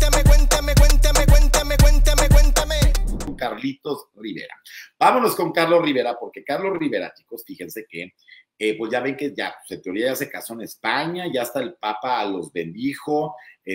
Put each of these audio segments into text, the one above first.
Cuéntame. Carlitos Rivera. Vámonos con Carlos Rivera, porque Carlos Rivera, chicos, fíjense que pues ya ven que ya, pues en teoría ya se casó en España, ya hasta el Papa los bendijo,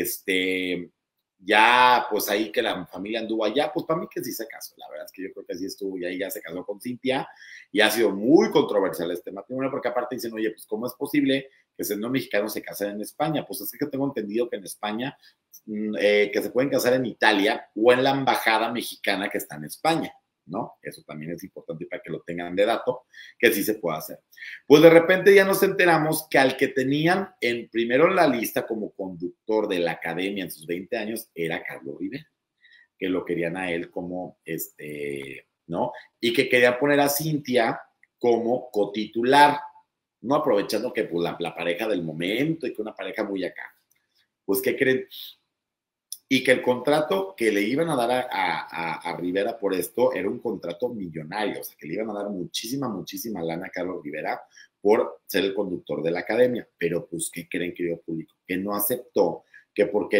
ya pues ahí que la familia anduvo allá, pues para mí que sí se casó, la verdad es que yo creo que sí estuvo y ahí ya se casó con Cintia y ha sido muy controversial este matrimonio, porque aparte dicen, oye, pues ¿cómo es posible que siendo mexicanos se casen en España? Pues es que tengo entendido que en España, que se pueden casar en Italia o en la embajada mexicana que está en España, ¿no? Eso también es importante para que lo tengan de dato, que sí se puede hacer. Pues de repente ya nos enteramos que al que tenían primero en la lista como conductor de la academia en sus 20 años era Carlos Rivera, que lo querían a él como, ¿no? Y que querían poner a Cintia como cotitular, ¿no? Aprovechando que pues, la pareja del momento y que una pareja muy acá. Pues, ¿qué creen? Y que el contrato que le iban a dar a Rivera por esto era un contrato millonario, o sea, que le iban a dar muchísima lana a Carlos Rivera por ser el conductor de la academia. Pero, pues, ¿qué creen, querido público? Que no aceptó, que porque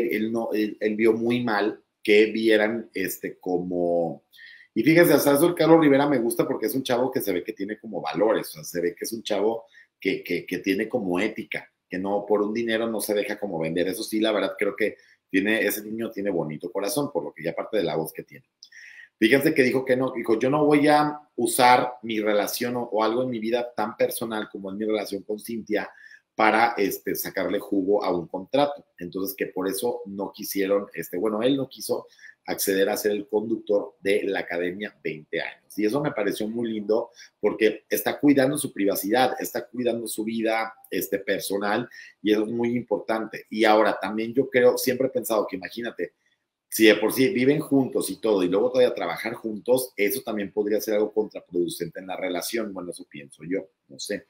él vio muy mal que vieran como... Y fíjense, hasta eso el Carlos Rivera me gusta porque es un chavo que se ve que tiene como valores, o sea, se ve que es un chavo que tiene como ética, que no por un dinero no se deja como vender. Eso sí, la verdad creo que ese niño tiene bonito corazón, por lo que ya parte de la voz que tiene. Fíjense que dijo que no, dijo, yo no voy a usar mi relación o algo en mi vida tan personal como es mi relación con Cintia para sacarle jugo a un contrato. Entonces que por eso no quisieron, bueno, él no quiso acceder a ser el conductor de la academia 20 años. Y eso me pareció muy lindo porque está cuidando su privacidad, está cuidando su vida personal y eso es muy importante. Y ahora también yo creo, siempre he pensado que imagínate, si de por sí viven juntos y todo y luego todavía trabajar juntos, eso también podría ser algo contraproducente en la relación. Bueno, eso pienso yo, no sé.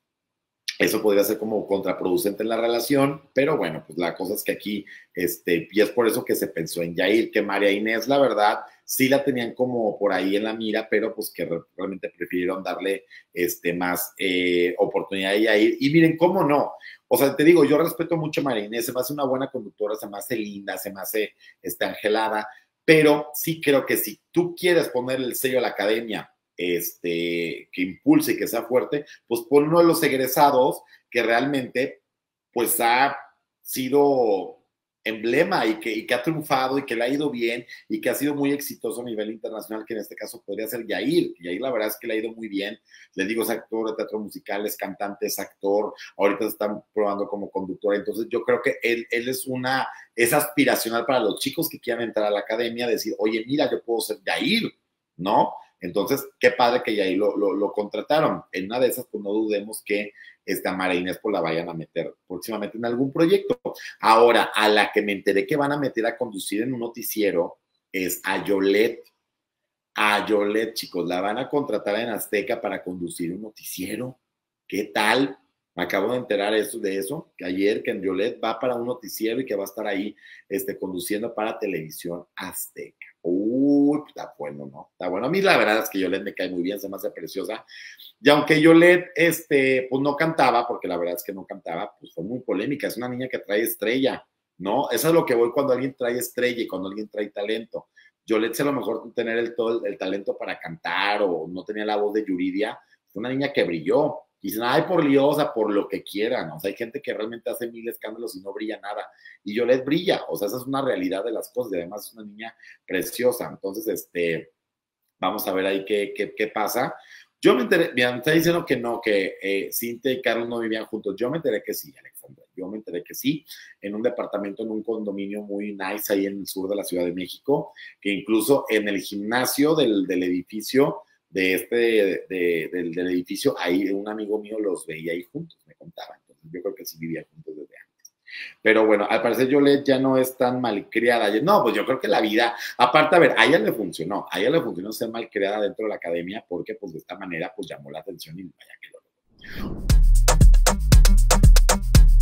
Eso podría ser como contraproducente en la relación, pero bueno, pues la cosa es que aquí, y es por eso que se pensó en Yair, que María Inés, la verdad, sí la tenían como por ahí en la mira, pero pues que realmente prefirieron darle más oportunidad a Yair. Y miren, ¿cómo no? O sea, te digo, yo respeto mucho a María Inés, se me hace una buena conductora, se me hace linda, se me hace angelada, pero sí creo que si tú quieres poner el sello a la academia, que impulse y que sea fuerte, pues por uno de los egresados que realmente pues ha sido emblema y que ha triunfado y que le ha ido bien y que ha sido muy exitoso a nivel internacional, que en este caso podría ser Yair. Yair la verdad es que le ha ido muy bien, les digo, es actor de teatro musical, es cantante, es actor, ahorita se están probando como conductor, entonces yo creo que él es aspiracional para los chicos que quieran entrar a la academia, decir, oye, mira, yo puedo ser Yair, ¿no? Entonces, qué padre que ya ahí lo contrataron. En una de esas, pues no dudemos que María Inés pues la vayan a meter próximamente en algún proyecto. Ahora, a la que me enteré que van a meter a conducir en un noticiero es a Yolette. A Yolette, chicos, la van a contratar en Azteca para conducir un noticiero. ¿Qué tal? Me acabo de enterar de eso, que ayer que en Yolette va para un noticiero y que va a estar ahí conduciendo para Televisión Azteca. Uy, está bueno, ¿no? Está bueno. A mí la verdad es que Yolette me cae muy bien, se me hace preciosa. Y aunque Yolette, pues no cantaba, porque la verdad es que no cantaba, pues fue muy polémica. Es una niña que trae estrella, ¿no? Eso es lo que voy cuando alguien trae estrella y cuando alguien trae talento. Yolette, a lo mejor tener todo el talento para cantar o no tenía la voz de Yuridia, fue una niña que brilló. Y dicen, ay, por liosa, por lo que quieran. O sea, hay gente que realmente hace mil escándalos y no brilla nada. Y Yolette brilla. O sea, esa es una realidad de las cosas. Y además es una niña preciosa. Entonces, vamos a ver ahí qué pasa. Yo me enteré, mira, me está diciendo que no, que Cintia y Carlos no vivían juntos. Yo me enteré que sí, Alexandra. Yo me enteré que sí, en un departamento, en un condominio muy nice ahí en el sur de la Ciudad de México, que incluso en el gimnasio del edificio, del edificio, ahí un amigo mío los veía ahí juntos, me contaba. Entonces yo creo que sí vivían juntos desde antes. Pero bueno, al parecer Yolette ya no es tan malcriada. No, pues yo creo que la vida, aparte, a ver, a ella le funcionó ser malcriada dentro de la academia porque pues de esta manera pues llamó la atención y vaya que lo logró.